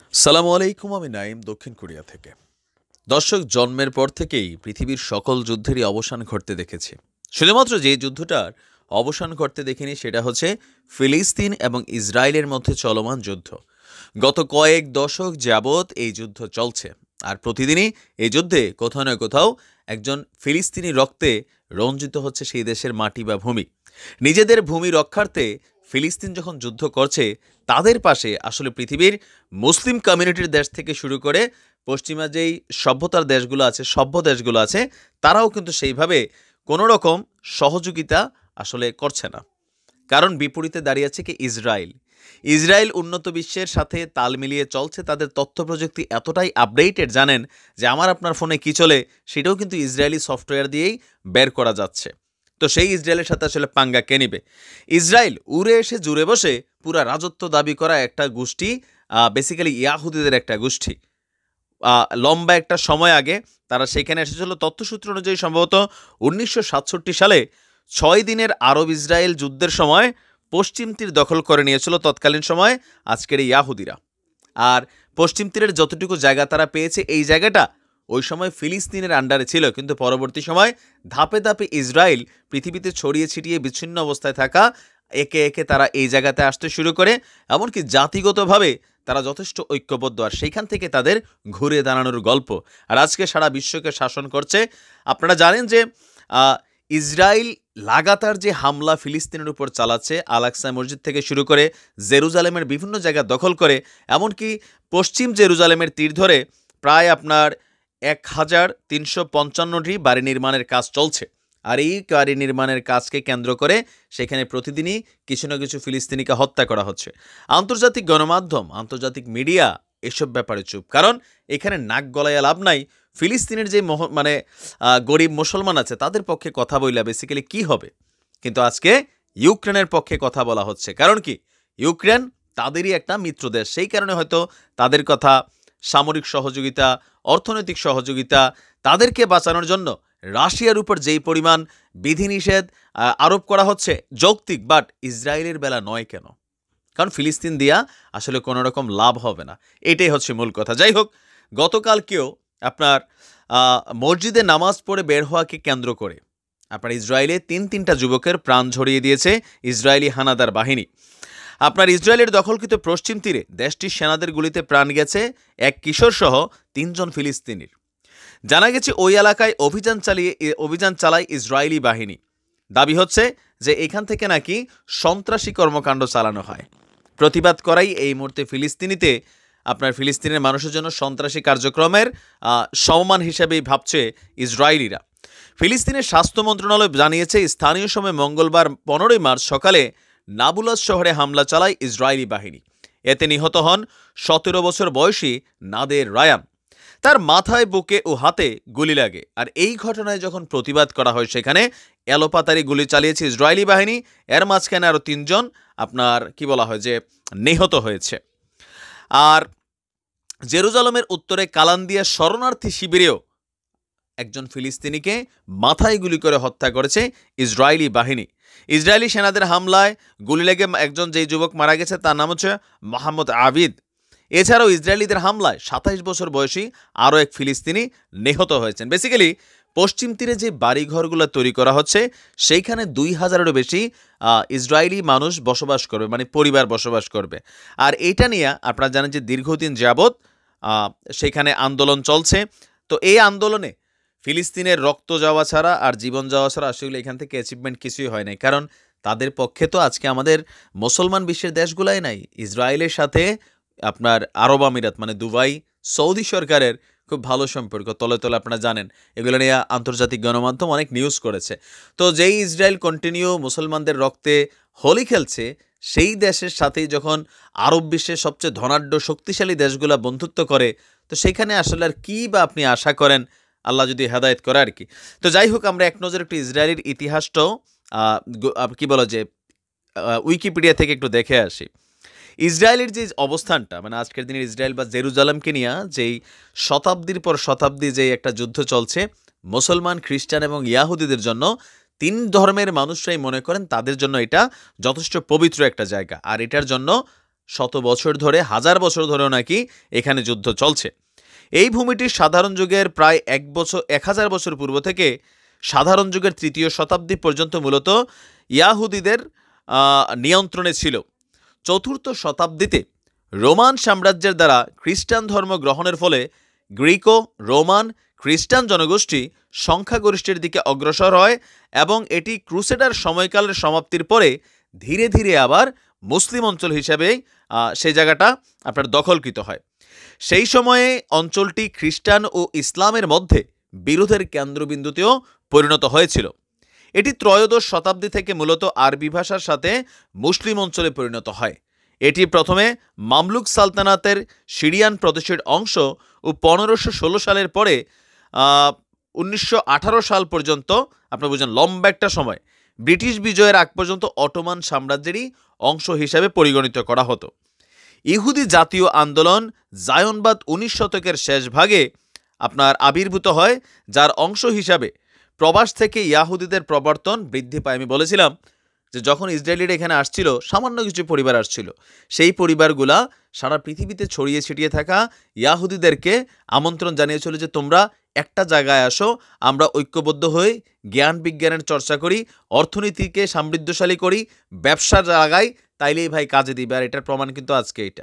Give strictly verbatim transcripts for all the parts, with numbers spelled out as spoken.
সালামু আলাইকুম, আমি নাইম দক্ষিণ কোরিয়া থেকে। দর্শক, জন্মের পর থেকেই পৃথিবীর সকল যুদ্ধেরই অবসান ঘটতে দেখেছি। শুধুমাত্র যে যুদ্ধটার অবসান ঘটতে দেখিনি সেটা হচ্ছে ফিলিস্তিন এবং ইসরায়েলের মধ্যে চলমান যুদ্ধ। গত কয়েক দশক যাবৎ এই যুদ্ধ চলছে, আর প্রতিদিনই এই যুদ্ধে কোথাও না কোথাও একজন ফিলিস্তিনি রক্তে রঞ্জিত হচ্ছে সেই দেশের মাটি বা ভূমি। নিজেদের ভূমি রক্ষার্থে ফিলিস্তিন যখন যুদ্ধ করছে, তাদের পাশে আসলে পৃথিবীর মুসলিম কমিউনিটির দেশ থেকে শুরু করে পশ্চিমা যেই সভ্যতার দেশগুলো আছে, সভ্য দেশগুলো আছে, তারাও কিন্তু সেইভাবে কোনো রকম সহযোগিতা আসলে করছে না। কারণ বিপরীতে দাঁড়িয়ে আছে কি ইসরায়েল। ইসরায়েল উন্নত বিশ্বের সাথে তাল মিলিয়ে চলছে, তাদের তথ্য প্রযুক্তি এতটাই আপডেটেড, জানেন যে আমার আপনার ফোনে কী চলে সেটাও কিন্তু ইসরায়েলি সফটওয়্যার দিয়েই বের করা যাচ্ছে। তো সেই ইসরায়েলের সাথে আসলে পাঙ্গা কে নিবে? ইসরায়েল উড়ে এসে জুড়ে বসে পুরা রাজত্ব দাবি করা একটা গোষ্ঠী, বেসিক্যালি ইয়াহুদিদের একটা গোষ্ঠী। আহ, লম্বা একটা সময় আগে তারা সেখানে এসেছিল। তথ্যসূত্র অনুযায়ী সম্ভবত উনিশশো সাতষট্টি সালে ছয় দিনের আরব ইসরায়েল যুদ্ধের সময় পশ্চিম তীর দখল করে নিয়েছিল তৎকালীন সময় আজকের এই ইয়াহুদিরা। আর পশ্চিম তীরের যতটুকু জায়গা তারা পেয়েছে, এই জায়গাটা ওই সময় ফিলিস্তিনের আন্ডারে ছিল, কিন্তু পরবর্তী সময় ধাপে ধাপে ইসরায়েল পৃথিবীতে ছড়িয়ে ছিটিয়ে বিচ্ছিন্ন অবস্থায় থাকা একে একে তারা এই জায়গাতে আসতে শুরু করে। এমনকি জাতিগতভাবে তারা যথেষ্ট ঐক্যবদ্ধ, আর সেইখান থেকে তাদের ঘুরে দাঁড়ানোর গল্প আর আজকে সারা বিশ্বকে শাসন করছে। আপনারা জানেন যে আহ, ইসরায়েল লাগাতার যে হামলা ফিলিস্তিনের উপর চালাচ্ছে, আল আকসা মসজিদ থেকে শুরু করে জেরুজালেমের বিভিন্ন জায়গা দখল করে, এমনকি পশ্চিম জেরুজালেমের তীর ধরে প্রায় আপনার এক হাজার তিনশো পঞ্চান্নটি বাড়ি নির্মাণের কাজ চলছে। আর এই বাড়ি নির্মাণের কাজকে কেন্দ্র করে সেখানে প্রতিদিনই কিছু না কিছু ফিলিস্তিনিকে হত্যা করা হচ্ছে। আন্তর্জাতিক গণমাধ্যম, আন্তর্জাতিক মিডিয়া এসব ব্যাপারে চুপ, কারণ এখানে নাক গলায় লাভ নাই। ফিলিস্তিনের যে মানে গরিব মুসলমান আছে তাদের পক্ষে কথা বললে বেসিক্যালি কি হবে, কিন্তু আজকে ইউক্রেনের পক্ষে কথা বলা হচ্ছে। কারণ কি, ইউক্রেন তাদেরই একটা মিত্র দেশ, সেই কারণে হয়তো তাদের কথা, সামরিক সহযোগিতা, অর্থনৈতিক সহযোগিতা, তাদেরকে বাঁচানোর জন্য রাশিয়ার উপর যেই পরিমাণ বিধিনিষেধ আরোপ করা হচ্ছে যৌক্তিক, বাট ইসরায়েলের বেলা নয় কেন? কারণ ফিলিস্তিন দিয়া আসলে কোনো রকম লাভ হবে না, এটাই হচ্ছে মূল কথা। যাই হোক, গতকালকেও আপনার মসজিদে নামাজ পড়ে বের হওয়াকে কেন্দ্র করে আপনার ইসরায়েলে তিন তিনটা যুবকের প্রাণ ঝরিয়ে দিয়েছে ইসরায়েলি হানাদার বাহিনী। আপনার ইসরায়েলের দখলকৃত পশ্চিম তীরে দেশটির সেনাদের গুলিতে প্রাণ গেছে এক কিশোর সহ তিনজন ফিলিস্তিনির। জানা গেছে ওই এলাকায় অভিযান চালিয়ে অভিযান চালায় ইসরায়েলি বাহিনী। দাবি হচ্ছে যে এখান থেকে নাকি সন্ত্রাসী কর্মকাণ্ড চালানো হয়। প্রতিবাদ করাই এই মুহূর্তে ফিলিস্তিনিতে আপনার ফিলিস্তিনের মানুষের জন্য সন্ত্রাসী কার্যক্রমের সম্মান হিসেবেই ভাবছে ইসরায়েলিরা। ফিলিস্তিনের স্বাস্থ্য মন্ত্রণালয় জানিয়েছে স্থানীয় সময় মঙ্গলবার পনেরোই মার্চ সকালে নাবুলাস শহরে হামলা চালায় ইসরায়েলি বাহিনী। এতে নিহত হন সতেরো বছর বয়সী নাদের রায়ান। তার মাথায়, বুকে ও হাতে গুলি লাগে। আর এই ঘটনায় যখন প্রতিবাদ করা হয় সেখানে এলোপাতারি গুলি চালিয়েছে ইসরায়েলি বাহিনী। এর মাঝখানে আরও তিনজন আপনার কি বলা হয় যে নিহত হয়েছে। আর জেরুজালেমের উত্তরে কালান্দিয়া শরণার্থী শিবিরেও একজন ফিলিস্তিনিকে মাথায় গুলি করে হত্যা করেছে ইসরায়েলি বাহিনী। ইসরায়েলি সেনাদের হামলায় গুলি লেগে একজন যেই যুবক মারা গেছে তার নাম হচ্ছে মোহাম্মদ আবিদ। এছাড়াও ইসরায়েলিদের হামলায় সাতাইশ বছর বয়সী আরও এক ফিলিস্তিনি নিহত হয়েছেন। বেসিক্যালি পশ্চিম তীরে যে বাড়িঘরগুলো তৈরি করা হচ্ছে সেইখানে দুই হাজারেরও বেশি ইসরায়েলি মানুষ বসবাস করবে, মানে পরিবার বসবাস করবে। আর এইটা নিয়ে আপনারা জানেন যে দীর্ঘদিন যাবৎ সেখানে আন্দোলন চলছে। তো এই আন্দোলনে ফিলিস্তিনের রক্ত যাওয়া ছাড়া আর জীবন যাওয়া ছাড়া আসলে এখান থেকে অ্যাচিভমেন্ট কিছুই হয় নাই। কারণ তাদের পক্ষে তো আজকে আমাদের মুসলমান বিশ্বের দেশগুলাই নাই। ইসরায়েলের সাথে আপনার আরব আমিরাত মানে দুবাই, সৌদি সরকারের খুব ভালো সম্পর্ক, তলে তলে আপনারা জানেন। এগুলো নিয়ে আন্তর্জাতিক গণমাধ্যম অনেক নিউজ করেছে। তো যেই ইসরায়েল কন্টিনিউ মুসলমানদের রক্তে হোলি খেলছে, সেই দেশের সাথেই যখন আরব বিশ্বের সবচেয়ে ধনাঢ্য শক্তিশালী দেশগুলো বন্ধুত্ব করে, তো সেখানে আসলে আর কী বা আপনি আশা করেন, আল্লাহ যদি হেদায়েত করে আর কি। তো যাই হোক, আমরা এক নজর একটু ইসরায়েলের ইতিহাসটাও কি বলা যে উইকিপিডিয়া থেকে একটু দেখে আসি। ইসরায়েলের যে অবস্থানটা, মানে আজকের দিনের ইসরায়েল বা জেরুজালেমকে নিয়ে যেই শতাব্দীর পর শতাব্দী যেই একটা যুদ্ধ চলছে, মুসলমান, খ্রিস্টান এবং ইয়াহুদিদের জন্য, তিন ধর্মের মানুষরাই মনে করেন তাদের জন্য এটা যথেষ্ট পবিত্র একটা জায়গা। আর এটার জন্য শত বছর ধরে, হাজার বছর ধরেও নাকি এখানে যুদ্ধ চলছে। এই ভূমিটি সাধারণ যুগের প্রায় এক বছর এক হাজার বছর পূর্ব থেকে সাধারণ যুগের তৃতীয় শতাব্দী পর্যন্ত মূলত ইয়াহুদিদের নিয়ন্ত্রণে ছিল। চতুর্থ শতাব্দীতে রোমান সাম্রাজ্যের দ্বারা খ্রিস্টান ধর্ম গ্রহণের ফলে গ্রিকো রোমান খ্রিস্টান জনগোষ্ঠী সংখ্যাগরিষ্ঠের দিকে অগ্রসর হয় এবং এটি ক্রুসেডার সময়কালের সমাপ্তির পরে ধীরে ধীরে আবার মুসলিম অঞ্চল হিসেবে সেই জায়গাটা আপনার দখলকৃত হয়। সেই সময়ে অঞ্চলটি খ্রিস্টান ও ইসলামের মধ্যে বিরোধের কেন্দ্রবিন্দুতেও পরিণত হয়েছিল। এটি ত্রয়োদশ শতাব্দী থেকে মূলত আরবি ভাষার সাথে মুসলিম অঞ্চলে পরিণত হয়। এটি প্রথমে মামলুক সালতানাতের সিরিয়ান প্রদেশের অংশ ও পনেরোশো ষোলো সালের পরে উনিশশো আঠারো সাল পর্যন্ত আপনার বুঝেন লম্বা একটা সময় ব্রিটিশ বিজয়ের আগ পর্যন্ত অটোমান সাম্রাজ্যেরই অংশ হিসাবে পরিগণিত করা হতো। ইহুদি জাতীয় আন্দোলন জায়নবাদ উনিশ শতকের শেষ ভাগে আপনার আবির্ভূত হয়, যার অংশ হিসাবে প্রবাস থেকে ইয়াহুদিদের প্রবর্তন বৃদ্ধি পায়। আমি বলেছিলাম যে যখন ইসরায়েলিরা এখানে আসছিল, সামান্য কিছু পরিবার আসছিল, সেই পরিবারগুলা সারা পৃথিবীতে ছড়িয়ে ছিটিয়ে থাকা ইয়াহুদিদেরকে আমন্ত্রণ জানিয়েছিল যে তোমরা একটা জায়গায় আসো, আমরা ঐক্যবদ্ধ হয়ে জ্ঞান বিজ্ঞানের চর্চা করি, অর্থনীতিকে সমৃদ্ধশালী করি, ব্যবসার জায়গায়, তাইলেই ভাই কাজে দিবে। আর এটার প্রমাণ কিন্তু আজকে এটা।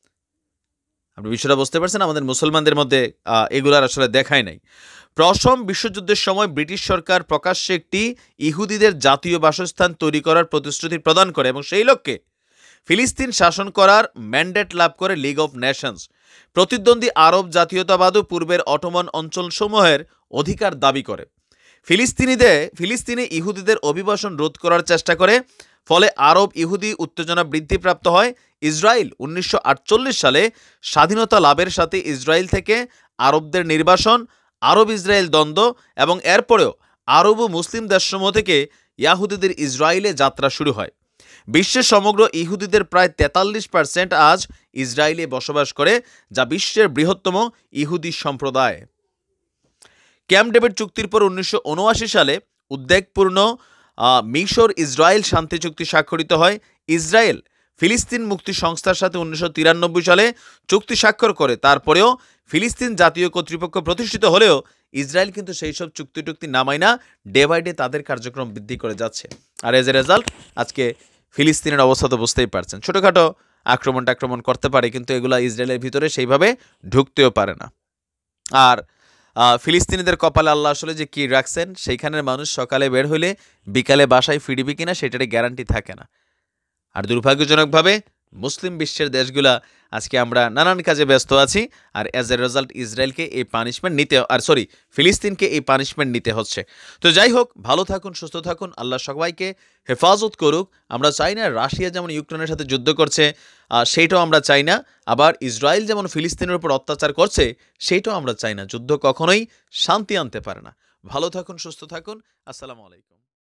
আপনি বিষয়টা বুঝতে পারছেন, আমাদের মুসলমানদের মধ্যে এগুলার আসলে দেখায় নাই। প্রথম বিশ্বযুদ্ধের সময় ব্রিটিশ সরকার প্রকাশ্যে একটি ইহুদিদের জাতীয় বাসস্থান তৈরি করার প্রতিশ্রুতি প্রদান করে এবং সেই লক্ষ্যে ফিলিস্তিন শাসন করার ম্যান্ডেট লাভ করে লিগ অফ নেশনস। প্রতিদ্বন্দ্বী আরব জাতীয়তাবাদও পূর্বের অটোমান অঞ্চলসমূহের অধিকার দাবি করে। ফিলিস্তিনিদের ফিলিস্তিনে ইহুদিদের অভিবাসন রোধ করার চেষ্টা করে, ফলে আরব ইহুদি উত্তেজনা বৃদ্ধিপ্রাপ্ত হয়। ইসরায়েল উনিশশো আটচল্লিশ সালে স্বাধীনতা লাভের সাথে ইসরায়েল থেকে আরবদের নির্বাসন, আরব ইসরায়েল দ্বন্দ্ব এবং এরপরেও আরব ও মুসলিম দেশসমূহ থেকে ইয়াহুদিদের ইসরায়েলে যাত্রা শুরু হয়। বিশ্বের সমগ্র ইহুদিদের প্রায় তেতাল্লিশ পার্সেন্ট আজ ইসরায়েলে বসবাস করে, যা বিশ্বের বৃহত্তম ইহুদি সম্প্রদায়। ক্যাম্প ডেভিড চুক্তির পর উনিশশো উনআশি সালে উদ্বেগপূর্ণ মিশর ইসরায়েল শান্তি চুক্তি স্বাক্ষরিত হয়। ইসরায়েল ফিলিস্তিন মুক্তি সংস্থার সাথে উনিশশো তিরানব্বই সালে চুক্তি স্বাক্ষর করে। তারপরেও ফিলিস্তিন জাতীয় কর্তৃপক্ষ প্রতিষ্ঠিত হলেও ইসরায়েল কিন্তু সেই সব চুক্তি টুক্তি নামায় না, ডে বাই ডে তাদের কার্যক্রম বৃদ্ধি করে যাচ্ছে। আর এজ এ রেজাল্ট আজকে ফিলিস্তিনের অবস্থা তো বুঝতেই পারছেন, ছোটোখাটো আক্রমণ টাক্রমণ করতে পারে, কিন্তু এগুলা ইসরায়েলের ভিতরে সেইভাবে ঢুকতেও পারে না। আর ফিলিস্তিনিদের কপালে আল্লাহ আসলে যে কী রাখছেন, সেইখানের মানুষ সকালে বের হলে বিকালে বাসায় ফিরবে কিনা সেটারই গ্যারান্টি থাকে না। আর দুর্ভাগ্যজনকভাবে মুসলিম বিশ্বের দেশগুলা আজকে আমরা নানান কাজে ব্যস্ত আছি, আর অ্যাজ এ রেজাল্ট ইসরায়েলকে এই পানিশমেন্ট নিতে আর সরি ফিলিস্তিনকে এই পানিশমেন্ট নিতে হচ্ছে। তো যাই হোক, ভালো থাকুন, সুস্থ থাকুন, আল্লাহ সবাইকে হেফাজত করুক। আমরা চাই না রাশিয়া যেমন ইউক্রেনের সাথে যুদ্ধ করছে সেইটাও আমরা চাই না, আবার ইসরায়েল যেমন ফিলিস্তিনের উপর অত্যাচার করছে সেইটাও আমরা চাই না। যুদ্ধ কখনোই শান্তি আনতে পারে না। ভালো থাকুন, সুস্থ থাকুন, আসসালামু আলাইকুম।